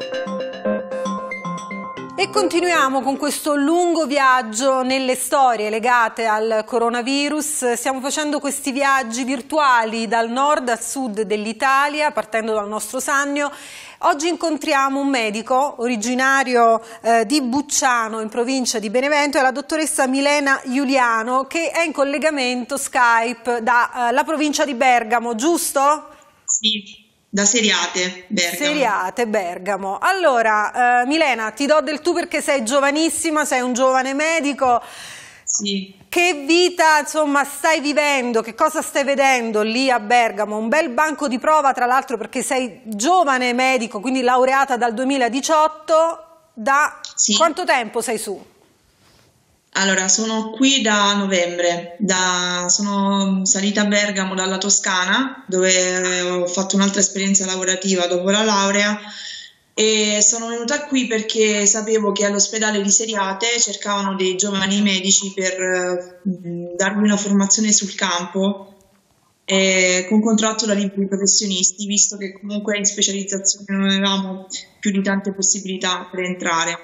E continuiamo con questo lungo viaggio nelle storie legate al coronavirus. Stiamo facendo questi viaggi virtuali dal nord al sud dell'Italia, partendo dal nostro Sannio. Oggi incontriamo un medico originario di Bucciano, in provincia di Benevento, è la dottoressa Milena Iuliano, che è in collegamento Skype dalla provincia di Bergamo, giusto? Sì. Da Seriate, Bergamo. Seriate, Bergamo. Allora, Milena, ti do del tu perché sei giovanissima, sei un giovane medico. Sì. Che vita, insomma, stai vivendo? Che cosa stai vedendo lì a Bergamo? Un bel banco di prova, tra l'altro, perché sei giovane medico, quindi laureata dal 2018. Da Sì. Quanto tempo sei su? Allora, sono qui da novembre, sono salita a Bergamo dalla Toscana, dove ho fatto un'altra esperienza lavorativa dopo la laurea, e sono venuta qui perché sapevo che all'ospedale di Seriate cercavano dei giovani medici per darmi una formazione sul campo con contratto da liberi professionisti, visto che comunque in specializzazione non avevamo più di tante possibilità per entrare.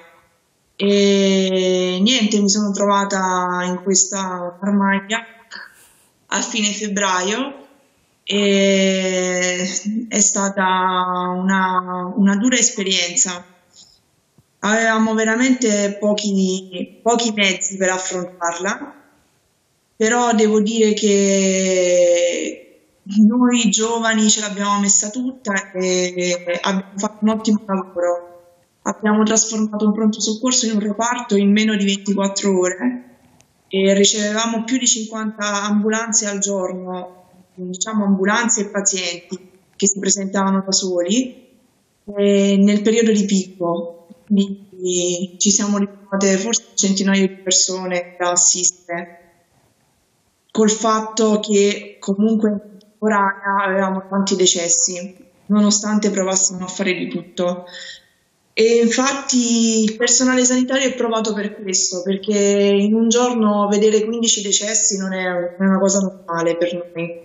E niente, mi sono trovata in questa farmacia a fine febbraio e è stata una dura esperienza. Avevamo veramente pochi mezzi per affrontarla, però devo dire che noi giovani ce l'abbiamo messa tutta e abbiamo fatto un ottimo lavoro. Abbiamo trasformato un pronto soccorso in un reparto in meno di 24 ore e ricevevamo più di 50 ambulanze al giorno, diciamo ambulanze e pazienti che si presentavano da soli nel periodo di picco. Quindi ci siamo ritrovate forse un centinaio di persone da assistere, col fatto che comunque in temporanea avevamo tanti decessi, nonostante provassimo a fare di tutto. E infatti il personale sanitario è provato per questo, perché in un giorno vedere 15 decessi non è una cosa normale per noi.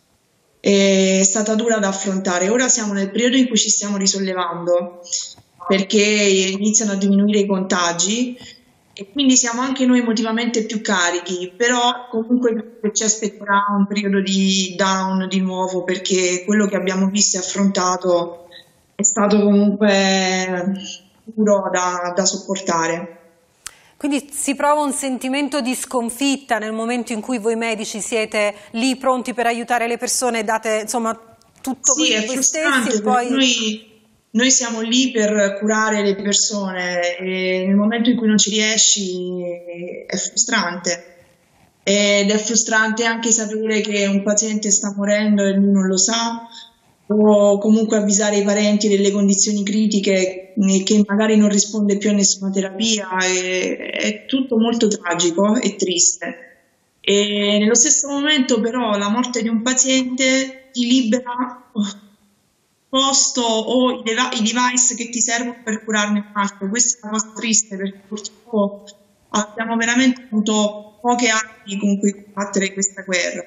È stata dura da affrontare. Ora siamo nel periodo in cui ci stiamo risollevando, perché iniziano a diminuire i contagi e quindi siamo anche noi emotivamente più carichi, però comunque ci aspetterà un periodo di down di nuovo, perché quello che abbiamo visto e affrontato è stato comunque duro da sopportare. Quindi si prova un sentimento di sconfitta nel momento in cui voi medici siete lì pronti per aiutare le persone, date insomma tutto Sì, è voi frustrante, stessi e poi... noi siamo lì per curare le persone e nel momento in cui non ci riesci è frustrante. Ed è frustrante anche sapere che un paziente sta morendo e lui non lo sa, o comunque avvisare i parenti delle condizioni critiche e che magari non risponde più a nessuna terapia. È tutto molto tragico e triste. E nello stesso momento però la morte di un paziente ti libera posto o i device che ti servono per curarne un altro. Questa è una cosa triste, perché purtroppo abbiamo veramente avuto poche armi con cui combattere questa guerra.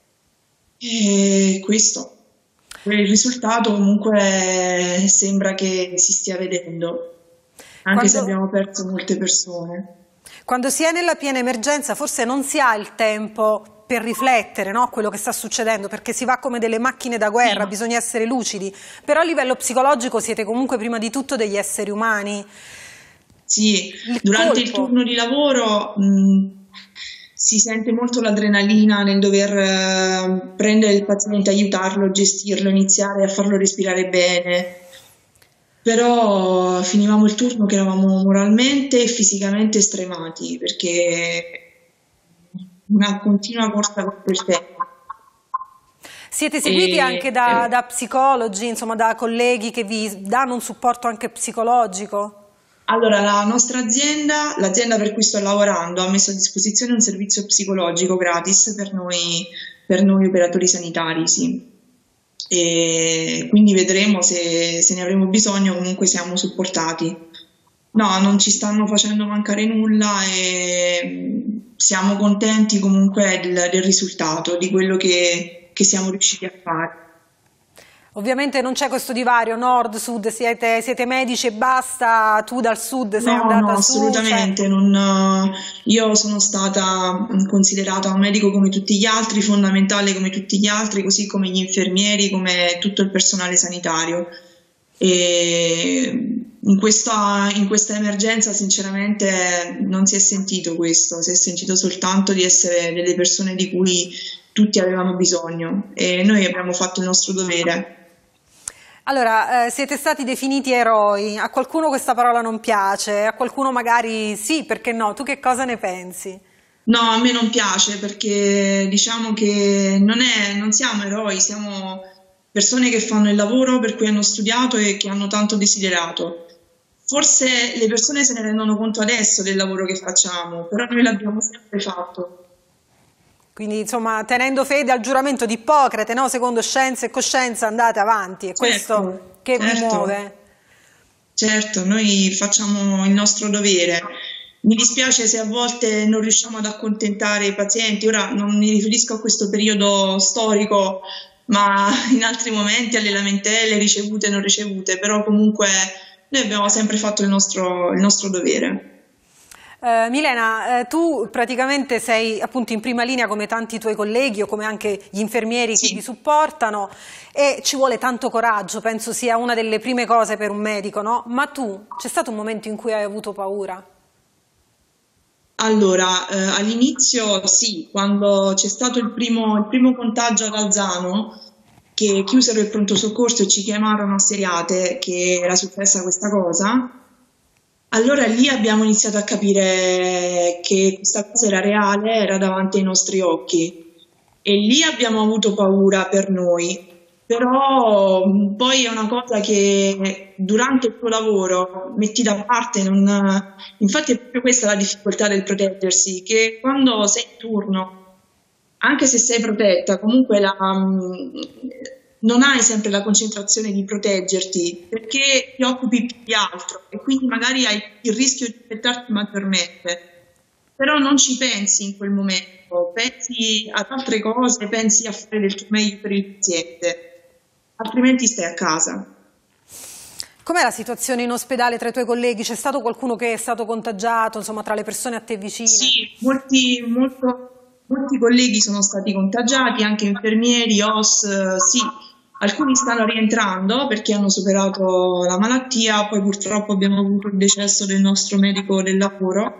E questo. Il risultato comunque sembra che si stia vedendo, anche se abbiamo perso molte persone. Quando si è nella piena emergenza forse non si ha il tempo per riflettere, no, quello che sta succedendo, perché si va come delle macchine da guerra, sì. Bisogna essere lucidi, però a livello psicologico siete comunque prima di tutto degli esseri umani. Sì, durante il turno di lavoro si sente molto l'adrenalina nel dover prendere il paziente, aiutarlo, gestirlo, iniziare a farlo respirare bene, però finivamo il turno che eravamo moralmente e fisicamente stremati, perché una continua corsa contro il tempo. Siete seguiti anche da psicologi, insomma da colleghi che vi danno un supporto anche psicologico? Allora, la nostra azienda, l'azienda per cui sto lavorando, ha messo a disposizione un servizio psicologico gratis per noi operatori sanitari, sì. E quindi vedremo se ne avremo bisogno, comunque siamo supportati. No, non ci stanno facendo mancare nulla e siamo contenti comunque del risultato, di quello che siamo riusciti a fare. Ovviamente non c'è questo divario nord-sud, siete medici e basta, tu dal sud sei No, no, andata su, cioè... assolutamente. Io sono stata considerata un medico come tutti gli altri, fondamentale come tutti gli altri, così come gli infermieri, come tutto il personale sanitario. E in questa emergenza, sinceramente, non si è sentito questo, si è sentito soltanto di essere delle persone di cui tutti avevano bisogno e noi abbiamo fatto il nostro dovere. Allora, siete stati definiti eroi, a qualcuno questa parola non piace, a qualcuno magari sì, perché no? Tu che cosa ne pensi? No, a me non piace perché diciamo che non siamo eroi, siamo persone che fanno il lavoro per cui hanno studiato e che hanno tanto desiderato. Forse le persone se ne rendono conto adesso del lavoro che facciamo, però noi l'abbiamo sempre fatto. Quindi, insomma, tenendo fede al giuramento di Ippocrate, no? Secondo scienza e coscienza andate avanti, è Certo, questo che vi certo. muove. Certo, noi facciamo il nostro dovere. Mi dispiace se a volte non riusciamo ad accontentare i pazienti. Ora non mi riferisco a questo periodo storico, ma in altri momenti alle lamentele ricevute e non ricevute, però comunque noi abbiamo sempre fatto il nostro dovere. Milena, tu praticamente sei appunto in prima linea come tanti tuoi colleghi o come anche gli infermieri che vi Sì. supportano e ci vuole tanto coraggio, penso sia una delle prime cose per un medico, no? Ma tu, c'è stato un momento in cui hai avuto paura? Allora, all'inizio sì, quando c'è stato il primo contagio ad Alzano, che chiusero il pronto soccorso e ci chiamarono a Seriate che era successa questa cosa, allora lì abbiamo iniziato a capire che questa cosa era reale, era davanti ai nostri occhi e lì abbiamo avuto paura per noi. Però poi è una cosa che durante il tuo lavoro metti da parte, infatti è proprio questa la difficoltà del proteggersi, che quando sei in turno, anche se sei protetta, comunque non hai sempre la concentrazione di proteggerti perché ti occupi più di altro e quindi magari hai il rischio di infettarti maggiormente. Però non ci pensi in quel momento, pensi ad altre cose, pensi a fare del tuo meglio per il paziente, altrimenti stai a casa. Com'è la situazione in ospedale tra i tuoi colleghi? C'è stato qualcuno che è stato contagiato, insomma, tra le persone a te vicine? Sì, molti colleghi sono stati contagiati, anche infermieri, OS, sì, alcuni stanno rientrando perché hanno superato la malattia, poi purtroppo abbiamo avuto il decesso del nostro medico del lavoro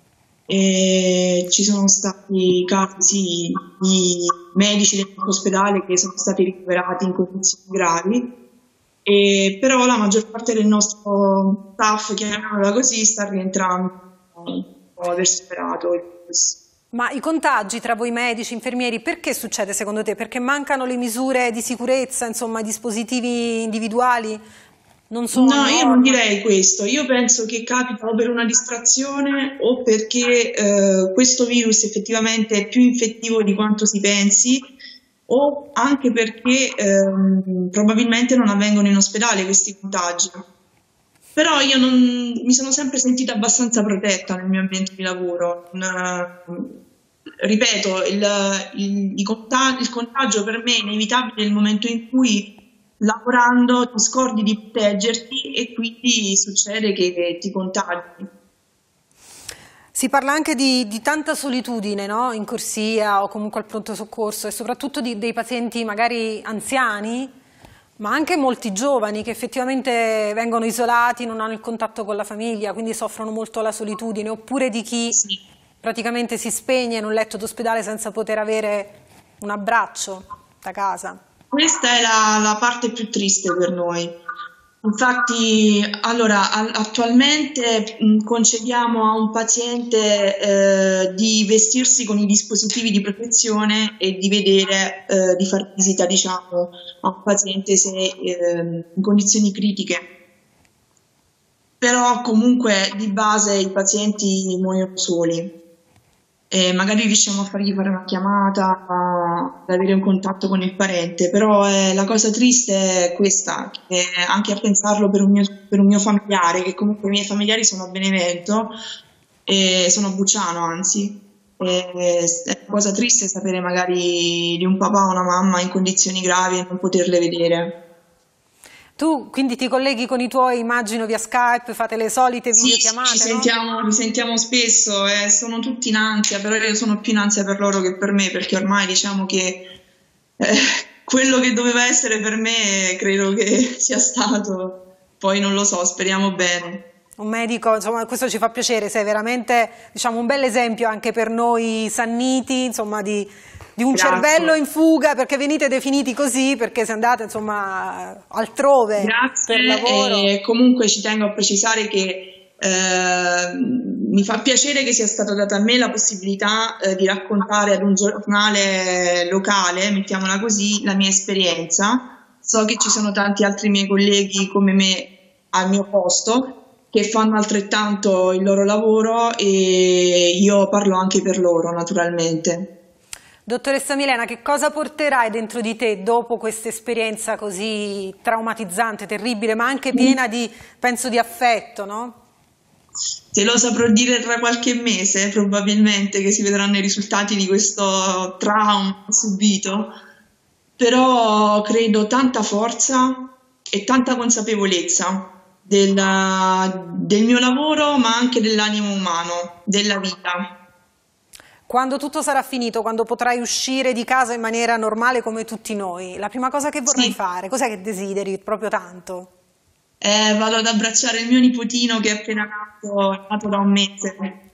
e ci sono stati casi sì, di medici del nostro ospedale che sono stati ricoverati in condizioni gravi, però la maggior parte del nostro staff, chiamiamola così, sta rientrando dopo aver superato il virus. Ma i contagi tra voi medici, infermieri, perché succede secondo te? Perché mancano le misure di sicurezza, insomma, i dispositivi individuali non sono a No, io non norma? direi questo, io penso che capita o per una distrazione o perché questo virus effettivamente è più infettivo di quanto si pensi o anche perché probabilmente non avvengono in ospedale questi contagi. Però io mi sono sempre sentita abbastanza protetta nel mio ambiente di lavoro. Ripeto, il contagio per me è inevitabile nel momento in cui lavorando ti scordi di proteggerti e quindi succede che ti contagi. Si parla anche di tanta solitudine, no? In corsia o comunque al pronto soccorso e soprattutto dei pazienti magari anziani, ma anche molti giovani che effettivamente vengono isolati, non hanno il contatto con la famiglia, quindi soffrono molto la solitudine, oppure di chi Sì. praticamente si spegne in un letto d'ospedale senza poter avere un abbraccio da casa. Questa è la parte più triste per noi. Infatti, allora, attualmente concediamo a un paziente di vestirsi con i dispositivi di protezione e di vedere, di fare visita, diciamo, a un paziente se in condizioni critiche. Però comunque di base i pazienti muoiono soli. E magari riusciamo a fargli fare una chiamata, ad avere un contatto con il parente, però la cosa triste è questa, che anche a pensarlo per un mio familiare, che comunque i miei familiari sono a Benevento e sono a Bucciano, anzi, è una cosa triste sapere magari di un papà o una mamma in condizioni gravi e non poterle vedere. Tu quindi ti colleghi con i tuoi, immagino, via Skype, fate le solite videochiamate, sì, ci sentiamo spesso e sono tutti in ansia, però io sono più in ansia per loro che per me, perché ormai diciamo che quello che doveva essere per me credo che sia stato, poi non lo so, speriamo bene. Un medico, insomma, questo ci fa piacere, sei veramente, diciamo, un bel esempio anche per noi sanniti, insomma, di un cervello in fuga, perché venite definiti così, perché se andate, insomma, altrove per lavoro. E comunque ci tengo a precisare che mi fa piacere che sia stata data a me la possibilità di raccontare ad un giornale locale, mettiamola così, la mia esperienza. So che ci sono tanti altri miei colleghi come me al mio posto che fanno altrettanto il loro lavoro e io parlo anche per loro, naturalmente. Dottoressa Milena, che cosa porterai dentro di te dopo questa esperienza così traumatizzante, terribile, ma anche piena di, penso, di affetto, no? Te lo saprò dire tra qualche mese, probabilmente, che si vedranno i risultati di questo trauma subito, però credo tanta forza e tanta consapevolezza del mio lavoro, ma anche dell'animo umano, della vita. Quando tutto sarà finito, quando potrai uscire di casa in maniera normale come tutti noi, la prima cosa che vorrai fare, cos'è che desideri proprio tanto? Vado ad abbracciare il mio nipotino che è appena nato da un mese.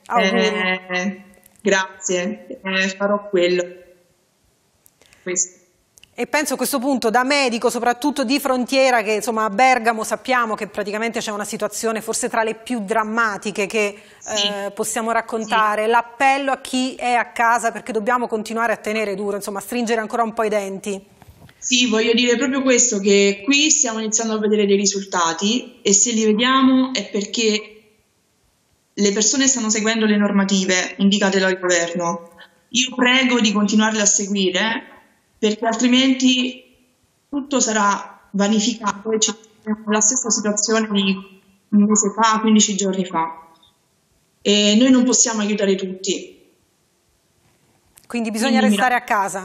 Grazie, farò quello. Questo. E penso a questo punto, da medico, soprattutto di frontiera, che insomma a Bergamo sappiamo che praticamente c'è una situazione forse tra le più drammatiche che possiamo raccontare, l'appello a chi è a casa, perché dobbiamo continuare a tenere duro, insomma a stringere ancora un po' i denti. Sì, voglio dire proprio questo, che qui stiamo iniziando a vedere dei risultati e se li vediamo è perché le persone stanno seguendo le normative indicate dal governo. Io prego di continuarle a seguire, perché altrimenti tutto sarà vanificato e ci troviamo nella stessa situazione di un mese fa, 15 giorni fa. E noi non possiamo aiutare tutti. Quindi bisogna restare a casa.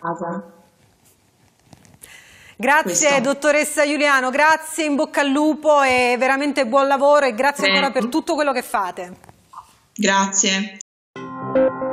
Grazie dottoressa Giuliano, grazie, in bocca al lupo e veramente buon lavoro e grazie ancora per tutto quello che fate. Grazie.